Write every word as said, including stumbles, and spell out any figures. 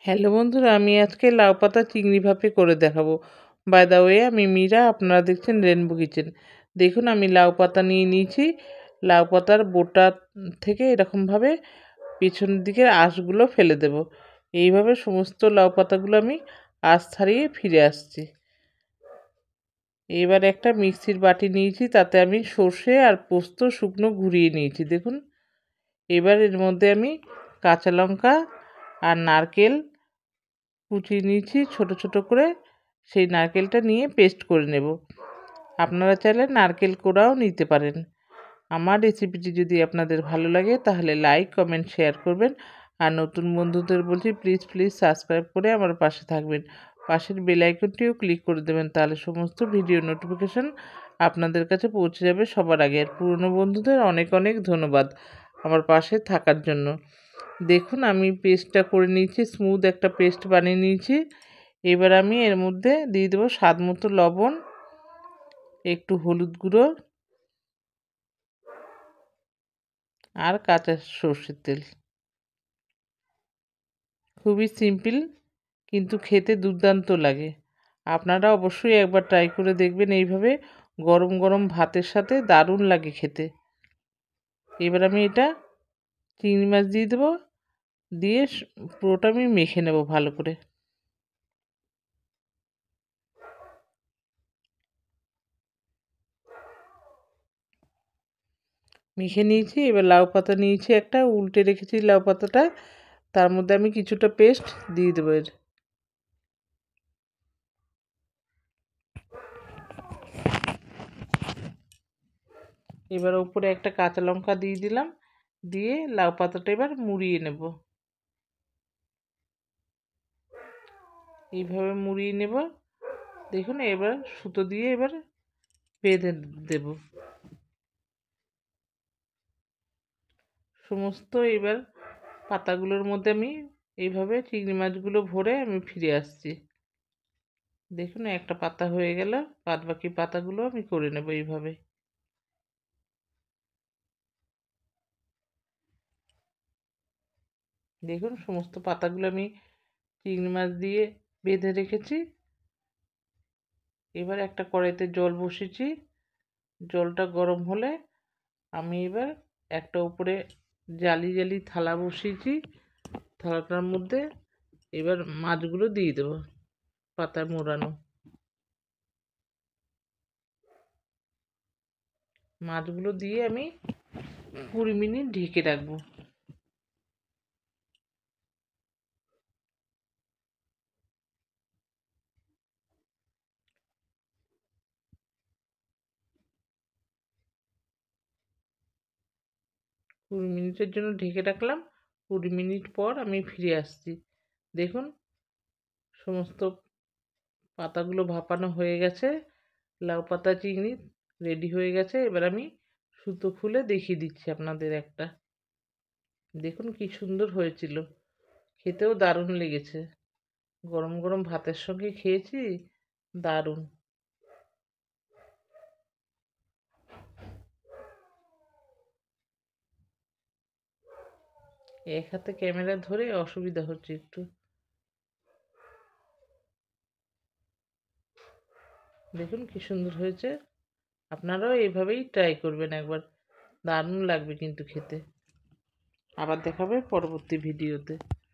Hello বন্ধুরা, আমি আজকে লাউ পাতা চিংড়ি ভাপে করে দেখাবো। বাই দ্য ওয়ে, আমি মীরা, আপনারা দেখছেন রেনবো কিচেন। দেখুন, আমি লাউ পাতা নিয়ে নিয়েছি। লাউ পাতার বোটা থেকে এরকমভাবে পিছনের দিকের আঁশগুলো ফেলে দেব। এইভাবে সমস্ত লাউ পাতাগুলো আমি আঁশ ছাড়িয়ে ফিরে আসছি। এবার একটা মিক্সির বাটি নিয়েছি, তাতে আমি সর্ষে আর পোস্ত শুকনো ঘুরিয়ে নিয়েছি। দেখুন, এবার এর মধ্যে আমি কাঁচা লঙ্কা আর নারকেল কুচিয়ে নিয়েছি ছোট ছোট করে। সেই নারকেলটা নিয়ে পেস্ট করে নেব। আপনারা চাইলে নারকেল কোড়াও নিতে পারেন। আমার রেসিপিটি যদি আপনাদের ভালো লাগে তাহলে লাইক, কমেন্ট, শেয়ার করবেন। আর নতুন বন্ধুদের বলছি, প্লিজ প্লিজ সাবস্ক্রাইব করে আমার পাশে থাকবেন। পাশের বেল আইকনটিও ক্লিক করে দেবেন, তাহলে সমস্ত ভিডিও নোটিফিকেশান আপনাদের কাছে পৌঁছে যাবে সবার আগে। আর পুরনো বন্ধুদের অনেক অনেক ধন্যবাদ আমার পাশে থাকার জন্য। দেখুন, আমি পেস্টটা করে নিয়েছি, স্মুথ একটা পেস্ট বানিয়ে নিয়েছি। এবার আমি এর মধ্যে দিয়ে দেবো স্বাদ মতো লবণ, একটু হলুদ গুঁড়ো আর কাঁচা সর্ষের তেল। খুবই সিম্পল, কিন্তু খেতে দুর্দান্ত লাগে। আপনারা অবশ্যই একবার ট্রাই করে দেখবেন। এইভাবে গরম গরম ভাতের সাথে দারুণ লাগে খেতে। এবার আমি এটা চিংড়ি মাছ দিয়ে দেবো, দিয়ে পুরোটা আমি মেখে নেব ভালো করে। মেখে নিয়েছি। এবার লাউ পাতা নিয়েছি একটা, উল্টে রেখেছি লাউ পাতাটা, তার মধ্যে আমি কিছুটা পেস্ট দিয়ে দেবো এর। এবার উপরে একটা কাঁচা লঙ্কা দিয়ে দিলাম, দিয়ে লাউ পাতাটা এবার মুড়িয়ে নেব। এইভাবে মুড়িয়ে নেব। দেখুন, এবার সুতো দিয়ে এবার বেঁধে দেব সমস্ত। এবার পাতাগুলোর মধ্যে আমি এইভাবে চিংড়ি মাছগুলো ভরে আমি ফিরে আসছি। দেখুন, একটা পাতা হয়ে গেল, বাদ বাকি পাতাগুলো আমি করে নেব এইভাবে। দেখুন, সমস্ত পাতাগুলো আমি চিংড়ি মাছ দিয়ে বেঁধে রেখেছি। এবার একটা কড়াইতে জল বসিয়েছি। জলটা গরম হলে আমি এবার একটা উপরে জালি জালি থালা বসিয়েছি। থালাটার মধ্যে এবার মাছগুলো দিয়ে দেবো, পাতায় মোড়ানো মাছগুলো দিয়ে আমি কুড়ি মিনিট ঢেকে রাখবো। কুড়ি মিনিটের জন্য ঢেকে রাখলাম। কুড়ি মিনিট পর আমি ফিরে আসছি। দেখুন, সমস্ত পাতাগুলো ভাপানো হয়ে গেছে। লাউ পাতা চিংড়ি রেডি হয়ে গেছে। এবার আমি সুতো খুলে দেখিয়ে দিচ্ছি আপনাদের একটা। দেখুন কি সুন্দর হয়েছিল, খেতেও দারুণ লেগেছে। গরম গরম ভাতের সঙ্গে খেয়েছি, দারুণ। এক হাতে ক্যামেরা ধরে অসুবিধা হচ্ছে একটু। দেখুন কি সুন্দর হয়েছে। আপনারাও এইভাবেই ট্রাই করবেন একবার, দারুণ লাগবে কিন্তু খেতে। আবার দেখাবে পরবর্তী ভিডিওতে।